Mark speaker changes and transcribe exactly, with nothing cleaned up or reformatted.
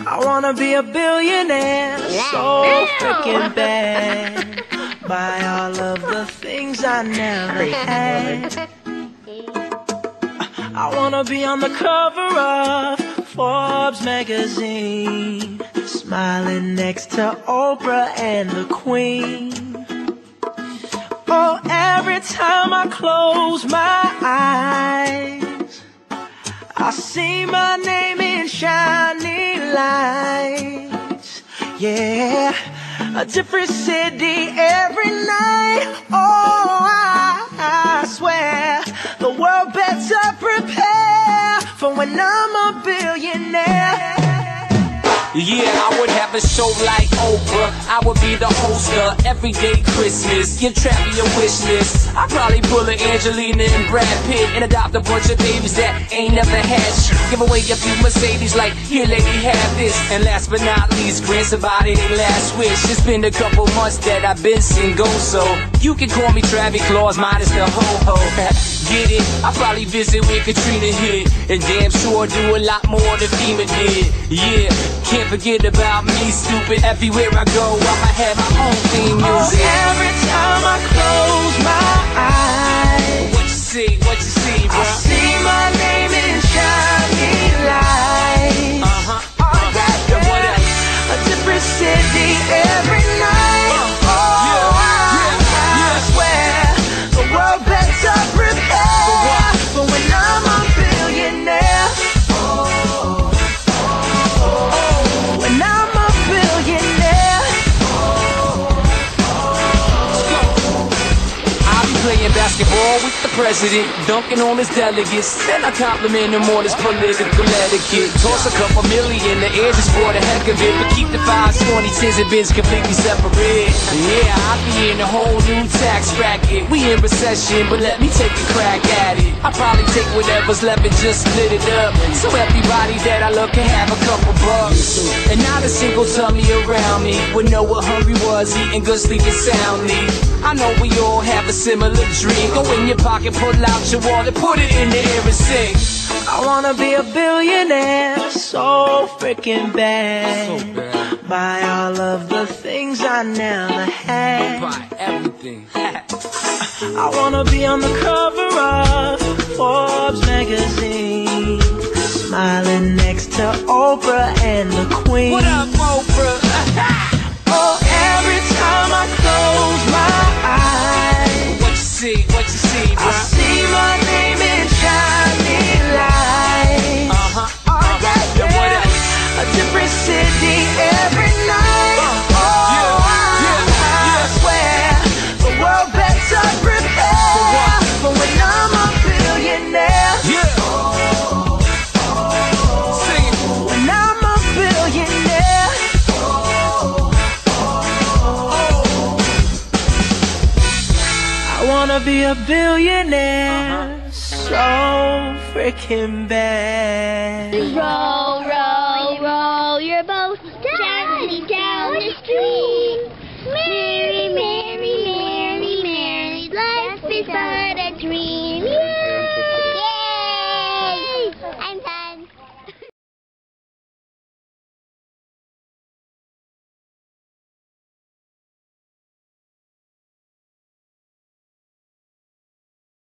Speaker 1: I wanna be a billionaire, so freaking bad. Buy all of the things I never had. I wanna be on the cover of Forbes magazine, smiling next to Oprah and the Queen. Oh, every time I close my eyes, I see my name in shining lights. Yeah, a different city every night. Oh, I, I swear the world better prepare for when I'm a billionaire.
Speaker 2: Yeah, I would have a show like Oprah. I would be the host of Everyday Christmas. Give Trappy a wish list. I'd probably pull a Angelina and Brad Pitt and adopt a bunch of babies that ain't never had shit. Give away a few Mercedes like, here lady, have this. And last but not least, grant somebody their last wish. It's been a couple months that I've been single, so you can call me Travis Claus minus the ho-ho. Get it? I probably visit where Katrina hit, and damn sure do a lot more than FEMA did. Yeah, can't forget about me, stupid. Everywhere I go, I'ma have my own theme music.
Speaker 1: Oh, every time I close my eyes,
Speaker 2: what you see, what you see, bro?
Speaker 1: I see my name in shining lights.
Speaker 2: Uh-huh,
Speaker 1: uh-huh. Oh, yeah, yeah.
Speaker 2: What else?
Speaker 1: A different city every night. Uh, oh, yeah, I, yeah, yeah. I swear the world better prepare for when I'm a billionaire. Oh, oh, oh, when I'm a billionaire.
Speaker 2: I'll be playing basketball with the president, dunking on his delegates. Then I compliment him on his political etiquette. Toss a couple million in the air just for the heck of it, but keep the fives, twenty, tens, and bins completely separate. Yeah, I'll be in a whole new tax bracket. We in recession, but let me take a crack at it. I'll probably take whatever's left and just split it up, so everybody that I love can have a couple bucks. And not a single tummy around me would know what hungry was, eating good, sleeping soundly. I know we all have a similar dream. Go in your pocket, pull out your wallet, put it in the air and sing.
Speaker 1: I wanna be a billionaire, so freaking bad.
Speaker 2: So bad.
Speaker 1: Buy all of the things I never had.
Speaker 2: Buy everything.
Speaker 1: I wanna be on the cover of Forbes magazine, smiling next to Oprah and the Queen.
Speaker 2: What up, Oprah?
Speaker 1: Oh, every time I close my eyes,
Speaker 2: what you see, what you see, bro?
Speaker 1: I see my name in shining lights.
Speaker 2: Uh-huh.
Speaker 1: Oh, yeah, yeah.
Speaker 2: What else?
Speaker 1: A different city every night. Oh,
Speaker 2: yeah, yeah,
Speaker 1: I, I swear the world better prepare for when I'm a billionaire.
Speaker 2: Yeah. Sing it.
Speaker 1: When I'm a billionaire. I wanna be a billionaire, so freaking bad.